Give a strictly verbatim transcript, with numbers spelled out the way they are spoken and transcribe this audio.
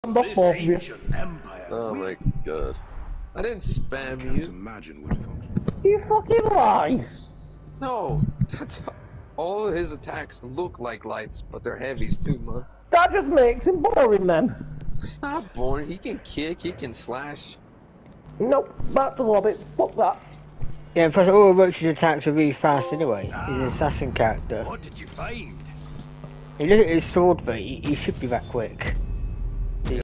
This ancient empire. Oh my god. I didn't spam Can't you. imagine what comes. You fucking lie! No, that's how all of his attacks look like lights, but they're heavies too, man. That just makes him boring then. It's not boring. He can kick, he can slash. Nope, back to lobby. Fuck that. Yeah, plus all Roach's attacks are really fast anyway. He's an assassin character. What did you find? You look at his sword, but he, he should be that quick.